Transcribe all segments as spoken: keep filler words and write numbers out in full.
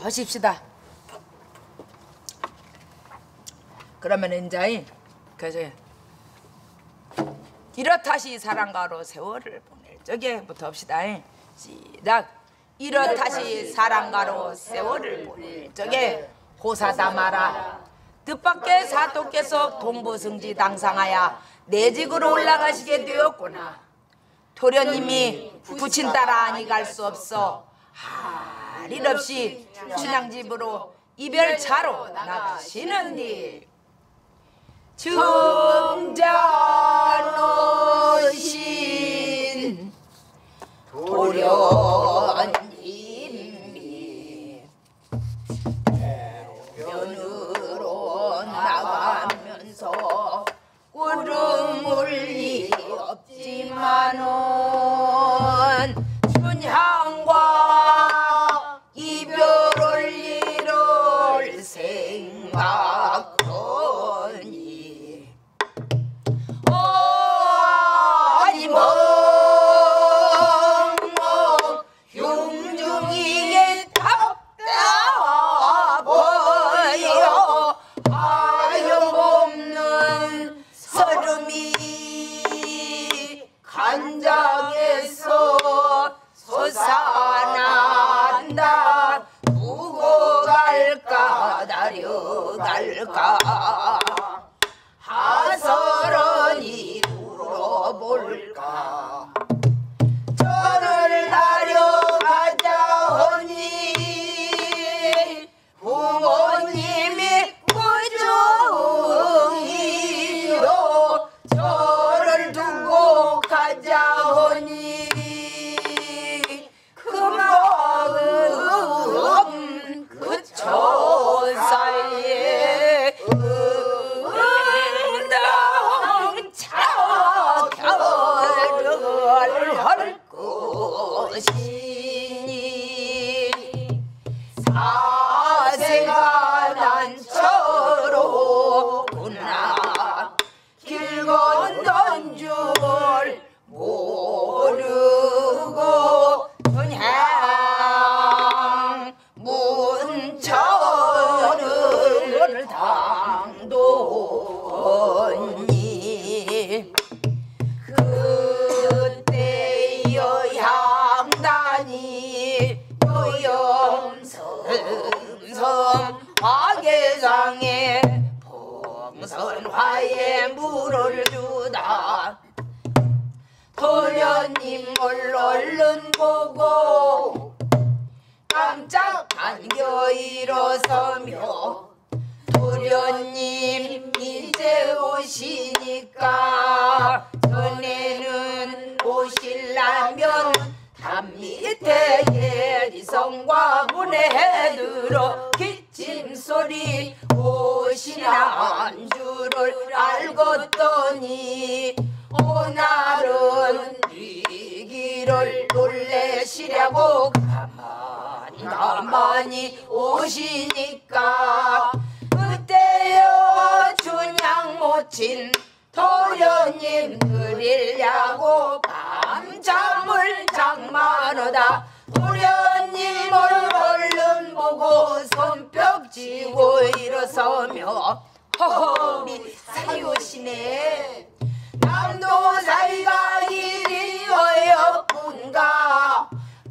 보십시다. 그러면 이제 그래서 이렇다시 사랑가로 세월을 보낼 적에부터 합시다. 시작. 이렇다시 사랑가로 세월을 보낼 적에 호사다 마라. 뜻밖의 사토께서 동부승지 당상하여 내직으로 올라가시게 되었구나. 도련님이 부친 따라 아니 갈 수 없어 할 일 없이 춘향집으로 이별차로 나가시는디 정자노신 도련님이 면으로 나가면서 울음 울리 없지만은 춘향과 이별을 이룰 생각하니 아니 멍멍 흉중이게 답답하여 하염없는 서름이 간장에서 솟아난다. 두고 갈까 다려갈까 하서런이 물어볼까. 저를 다려가자 하니 부모님이 부정이요. 저를 두고 가자 하니 그 마음 그저 사이에 응당차 결을 할 것이니 사세가 난처로구나. 길 건넌 줄 모르고 그냥 문천을 당도니 그때여 향단이 요염섬섬 화계장에 봉선화에 물을 주다. 도련님을 얼른 보고 깜짝 안겨 일어서며 도련님 이제 오시니까 전에는 오실라면 담 밑에 예리성과 문에 들어 기침소리 오시난 줄을 알겠더니 오늘은 위기를 놀래시려고 가만히 가만히 오시니까 그때여 춘향 모친 도련님 드리려고 밤잠을 장만하다 도련님을 얼른 보고 손뼉 쥐고 일어서며 허허 우리 사이오시네. 남도 사이가 이리 어여쁜가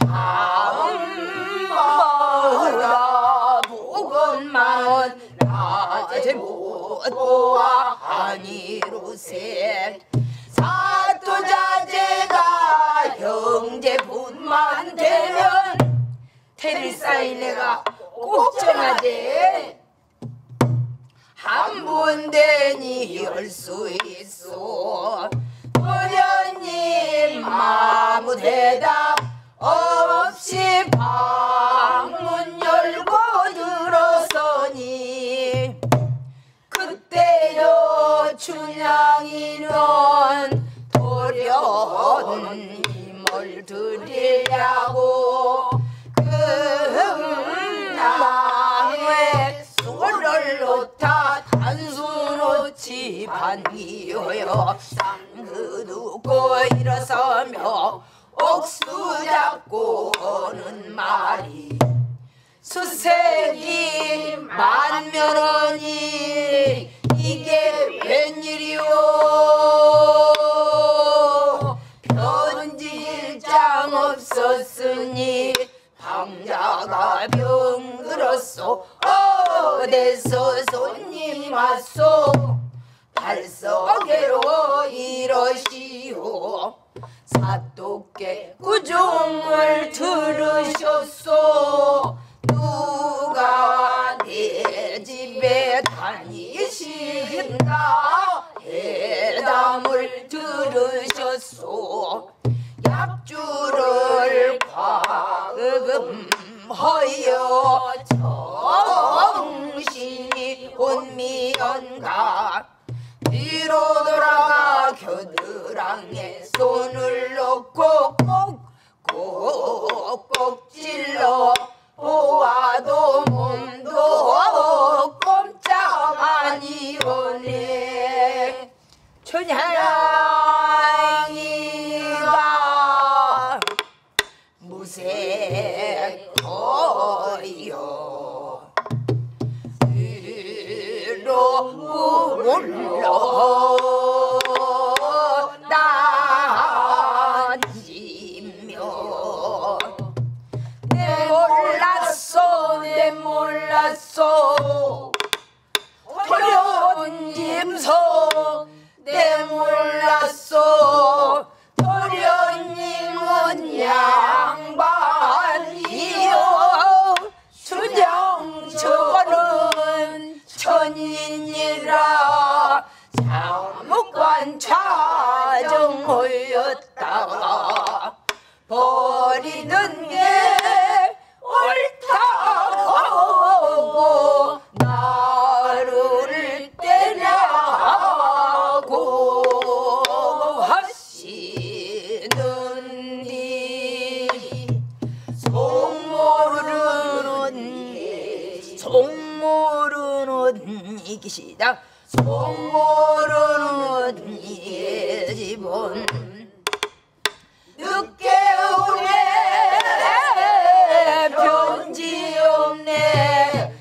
밤마다 보건만 낮에 못 보아 아니로세. 사또자제가 형제분만 되면 테리사이 내가 꼭 전하제. 한 분 되니 열 수 있어. 도련님 아무 대답 없이 방문 열고 들어서니 그때여 춘향이는 도련님을 드리려고 금낭에 술을 놓다 단수로 집안이어여 쌍그 두고 일어서며 옥수 잡고 오는 말이 수세 오면은 이게 웬일이오. 편지일장 없었으니 방자가 병들었소. 어디서 손님 왔소. 달석으로 이러시오. 사또께 구종을 들으셨소. 누가 내 집에 다니신다 해담을 들으셨소. 약주를 과금하여 정신이 혼미한가. 뒤로 돌아가 겨드랑이에 손을 놓고 꼭꼭꼭 찔러 보아도 몸도 꼼짝 아니오네. 춘향이가 무색하여 위로 올라다니며 내 몰랐어 내 몰랐어 도련 짐소 내 몰랐어. 도련님은 양반이요 춘향처는 천인이라 장목관 차정하였다가 버리는 게 옳다고 나를 때라고 하시는디. 속모르는 속모르는 이기시다. 속모르는 이의 집은 늦게 오네 편지 없네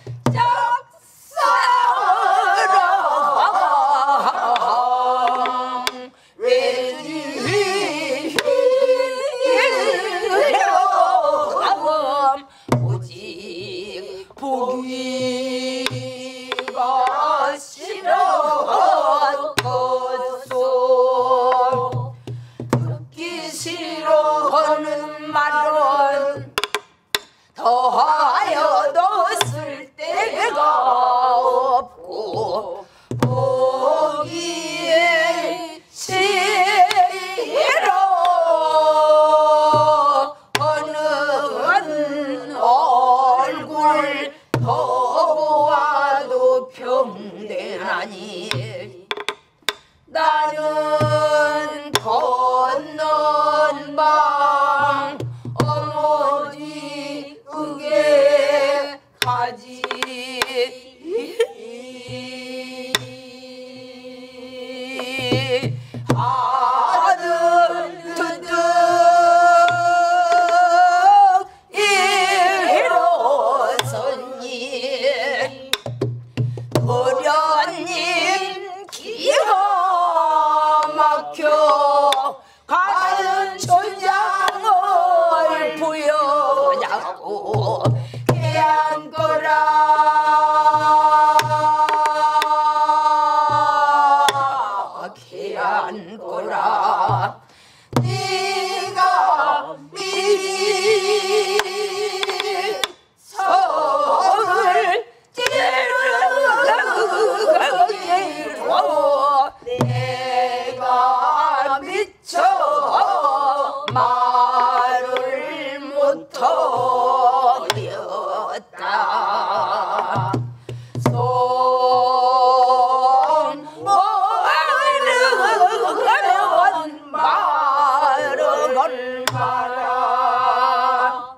짝사랑 왜지려 오직 보기가 싫었겠소. 듣기 싫어하는 말은 더하여도 쓸 데가 없고 보기에 싫어하는 얼굴 더 보아도 평대하니. 나는 건넌 방 어머니 그게 가지. 아들 드득 일어섰니. 도련님 기가 막혀 가는 춘향을 부여잡고 개안거라 개안거라. 네가 미리 서울 찌르르르르르 내가 미쳐 말을 못하였다. 손모르면 말을 마라.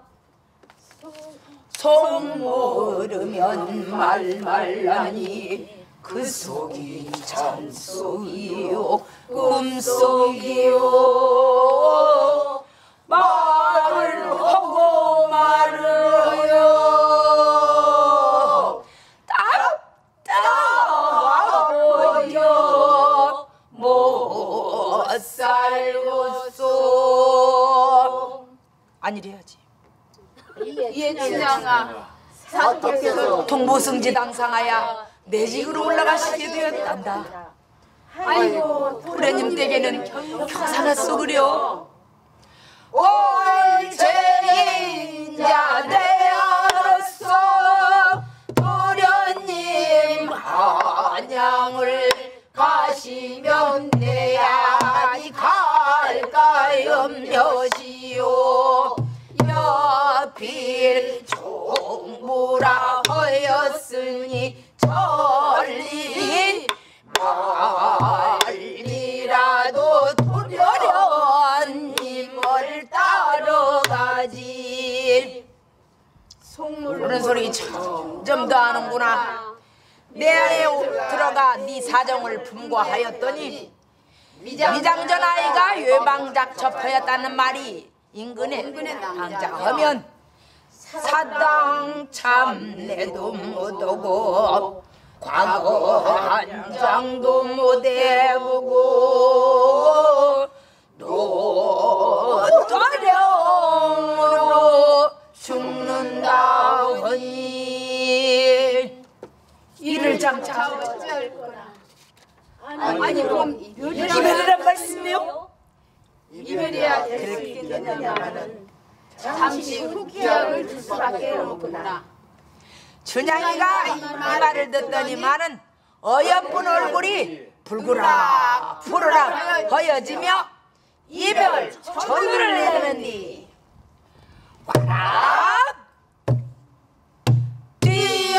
손모르면 말 말라니 그 속이 잠속이요 꿈속이요. 말을 하고 말을 해요. 딱 아니래야지. 이해춘양아 동보승지 당상하야 내 직으로 올라가시게 되었단다. 아이고 도련님 댁에는 경사가 쏘그려. 올제인자 되어서 도련님 한양을 가시면 내야니 갈까염여시오. 여필 종무라 하였으니 전리 말이라도 도련님을 따라가지. 그런 소리 점점 더 하는구나. 내 안에 들어가 네 사정을 품고하였더니 미장전 아이가 외방작 접하였다는 말이 인근에 당장하면 사당 참내도 못하고 과거 한 장도 못 해보고 노도령으로 죽는다 하니 이를 장차 어찌할 거라. 아니 그럼 이별이란 말씀이요? 이별이야 될 수 있겠느냐마는 잠시 후 기약을 줄 수밖에 없구나. 춘향이가 이 말을 듣더니만은 어여쁜 얼굴이 불구라 푸르라 허여지며 이별 전율을 내는디 와라 뛰어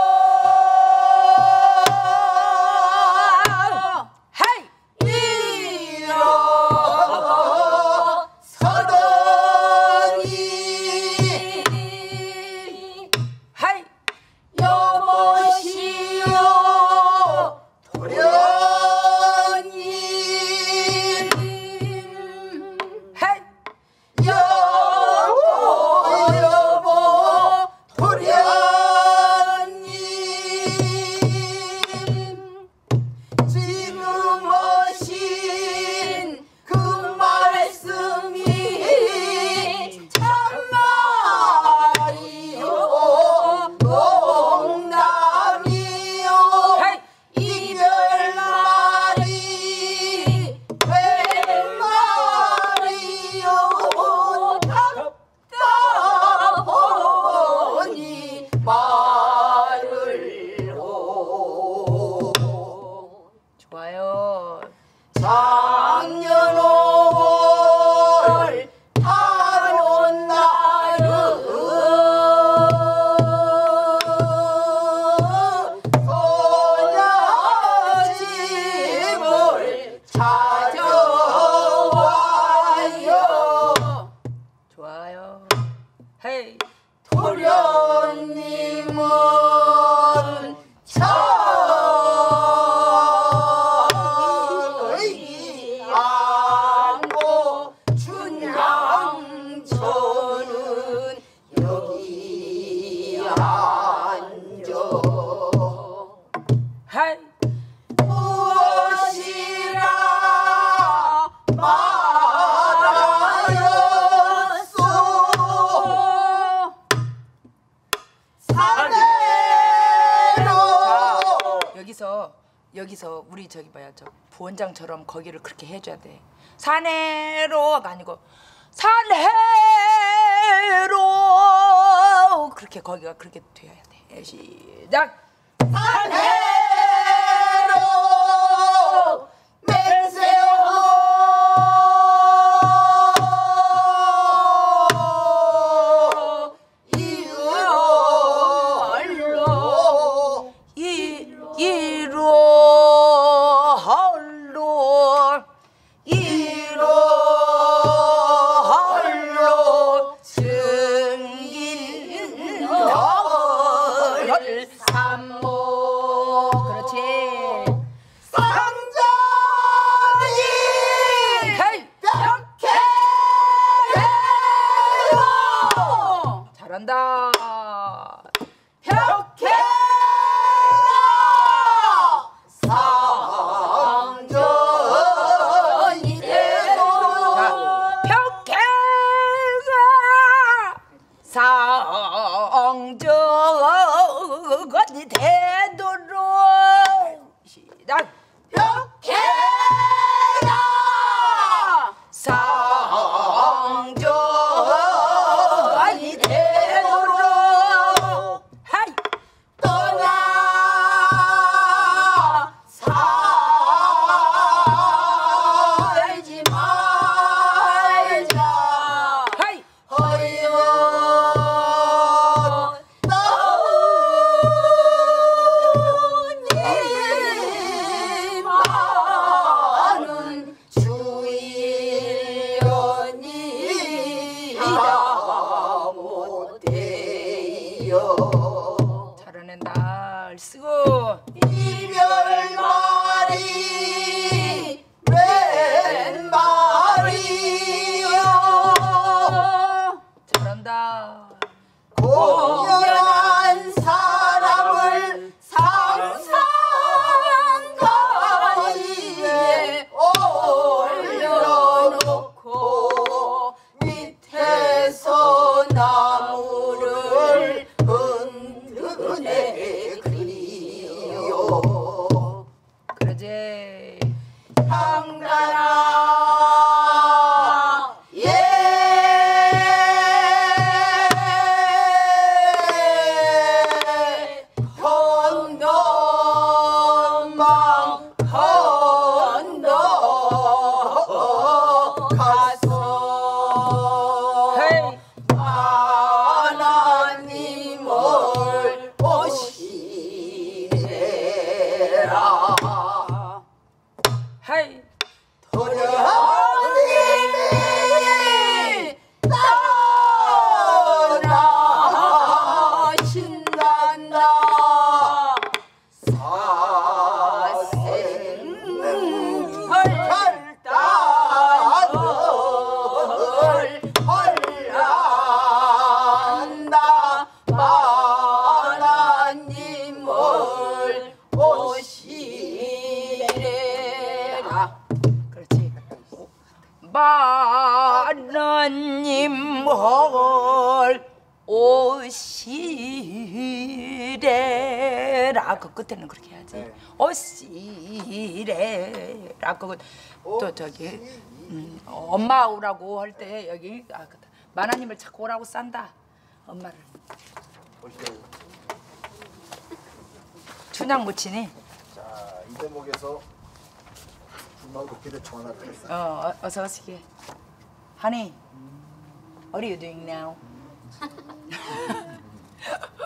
헤이 뛰어 서더니 헤이 여보시오 도련님 헤이 여보 여보 도련님 지금 하신 그 말씀이 참말이요 농담이요 헤이 이별 말이 왜 말이요 답답하니 말을 오 좋아요. 작년월 타는 날은 소녀집을 찾아와요. 좋아요. 헤이 도련님은 저기 안고 춘향전은 여기 앉아 헤이 무엇이라 말하였소. 사내로 여기서 여기서 우리 저기 봐요. 저 부원장처럼 거기를 그렇게 해줘야 돼. 사내로가 아니고 사내로 그렇게 거기가 그렇게 돼야 돼. 시작. 사내로 맹세호 이을로 이 이로 헐로 이로 헐로 승긴 널 삼모 그렇지. 상전이 헤이 벽해요 잘한다. 벽해라 말 쓰고 이별 말이 웬 말이요 잘한다. 공연한 사람을 상상가에 올려놓고 밑에서 나무를 흔드네 그리요 그러지. 향가라 예 건너방 건너가서 헤이. 하나님을 오시래라 헤이. 도련님이 떠나신단다 사생을 헐단을 헐란다 하나님을 오시래라 그렇지. 하나님을 오시래라. 그 끝에는 그렇게 해야지. 오시래라. 그거 또 저기 음, 엄마 오라고 할 때 여기 아, 하나님을 찾고 오라고 싼다. 엄마를 춘향 묻히니. 자, 이 대목에서 불만곡기를 전화를 했어. 어, 어 어서 오시게. Honey, what are you doing now?